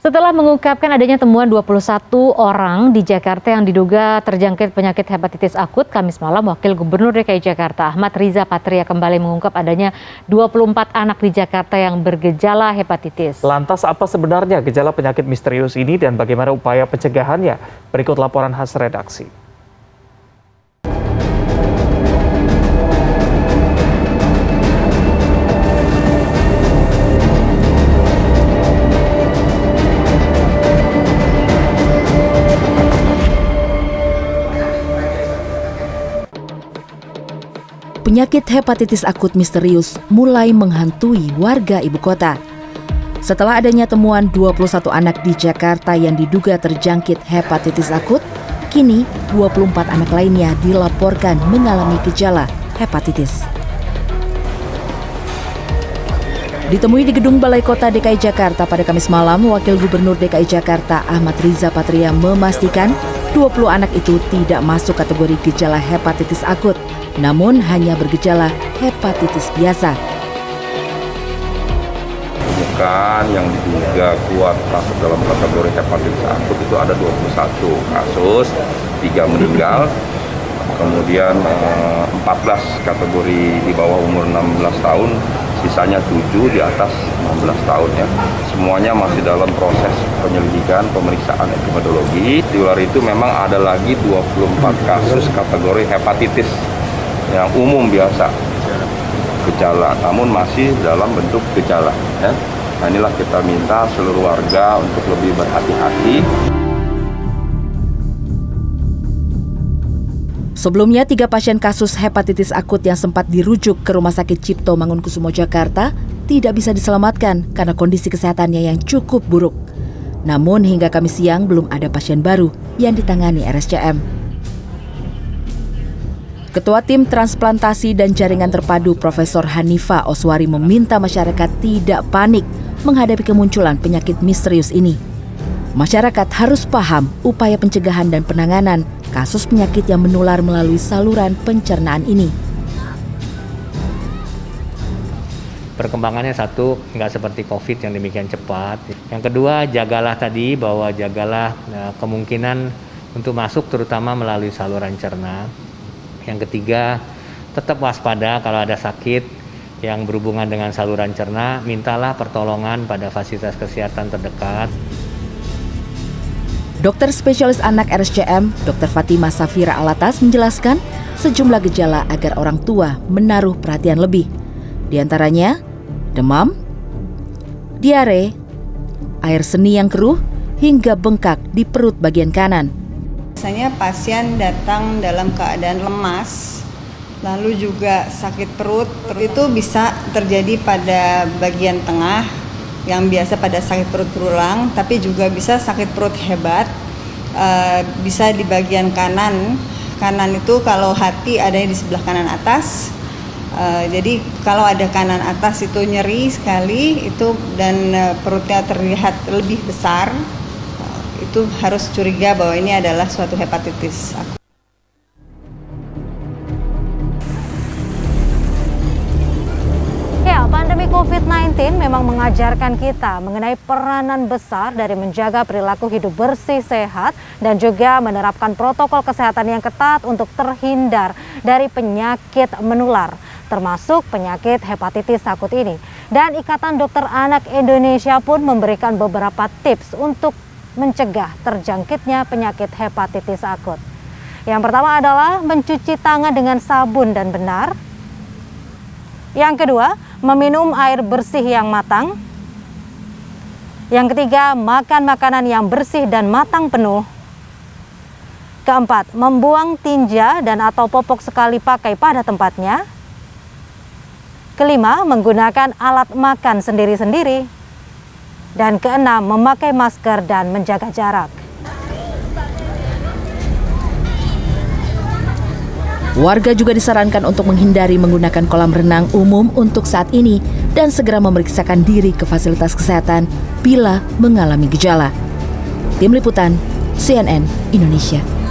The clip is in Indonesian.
Setelah mengungkapkan adanya temuan 21 orang di Jakarta yang diduga terjangkit penyakit hepatitis akut, Kamis malam Wakil Gubernur DKI Jakarta Ahmad Riza Patria kembali mengungkap adanya 24 anak di Jakarta yang bergejala hepatitis. Lantas apa sebenarnya gejala penyakit misterius ini dan bagaimana upaya pencegahannya? Berikut laporan khas redaksi. Penyakit hepatitis akut misterius mulai menghantui warga ibu kota. Setelah adanya temuan 21 anak di Jakarta yang diduga terjangkit hepatitis akut, kini 24 anak lainnya dilaporkan mengalami gejala hepatitis. Ditemui di Gedung Balai Kota DKI Jakarta pada Kamis malam, Wakil Gubernur DKI Jakarta Ahmad Riza Patria memastikan 20 anak itu tidak masuk kategori gejala hepatitis akut, namun hanya bergejala hepatitis biasa. Bukan yang diduga kuat masuk dalam kategori hepatitis akut itu ada 21 kasus, 3 meninggal, kemudian 14 kategori di bawah umur 16 tahun, sisanya 7 di atas 16 tahun ya. Semuanya masih dalam proses penyelidikan, pemeriksaan epidemiologi. Di luar itu memang ada lagi 24 kasus kategori hepatitis yang umum biasa gejala, namun masih dalam bentuk gejala ya. Nah, inilah kita minta seluruh warga untuk lebih berhati-hati. Sebelumnya, 3 pasien kasus hepatitis akut yang sempat dirujuk ke Rumah Sakit Cipto Mangunkusumo Jakarta tidak bisa diselamatkan karena kondisi kesehatannya yang cukup buruk. Namun hingga Kamis siang belum ada pasien baru yang ditangani RSCM. Ketua Tim Transplantasi dan Jaringan Terpadu Profesor Hanifah Oswari meminta masyarakat tidak panik menghadapi kemunculan penyakit misterius ini. Masyarakat harus paham upaya pencegahan dan penanganan kasus penyakit yang menular melalui saluran pencernaan ini. Perkembangannya satu, nggak seperti COVID yang demikian cepat. Yang kedua, jagalah kemungkinan untuk masuk terutama melalui saluran cerna. Yang ketiga, tetap waspada kalau ada sakit yang berhubungan dengan saluran cerna, mintalah pertolongan pada fasilitas kesehatan terdekat. Dokter spesialis anak RSCM, Dr. Fatimah Safira Alatas menjelaskan sejumlah gejala agar orang tua menaruh perhatian lebih. Di antaranya, demam, diare, air seni yang keruh, hingga bengkak di perut bagian kanan. Biasanya pasien datang dalam keadaan lemas, lalu juga sakit perut. Itu bisa terjadi pada bagian tengah, yang biasa pada sakit perut berulang, tapi juga bisa sakit perut hebat, bisa di bagian kanan. Kanan itu kalau hati adanya di sebelah kanan atas, jadi kalau ada kanan atas itu nyeri sekali, itu dan perutnya terlihat lebih besar, itu harus curiga bahwa ini adalah suatu hepatitis akut. Ya, pandemi COVID-19 memang mengajarkan kita mengenai peranan besar dari menjaga perilaku hidup bersih, sehat, dan juga menerapkan protokol kesehatan yang ketat untuk terhindar dari penyakit menular, termasuk penyakit hepatitis akut ini. Dan Ikatan Dokter Anak Indonesia pun memberikan beberapa tips untuk mencegah terjangkitnya penyakit hepatitis akut. Yang pertama adalah mencuci tangan dengan sabun dan benar. Yang kedua, meminum air bersih yang matang. Yang ketiga, makan makanan yang bersih dan matang penuh. Keempat, membuang tinja dan atau popok sekali pakai pada tempatnya. Kelima, menggunakan alat makan sendiri-sendiri. Dan keenam, memakai masker dan menjaga jarak. Warga juga disarankan untuk menghindari menggunakan kolam renang umum untuk saat ini dan segera memeriksakan diri ke fasilitas kesehatan bila mengalami gejala. Tim Liputan CNN Indonesia.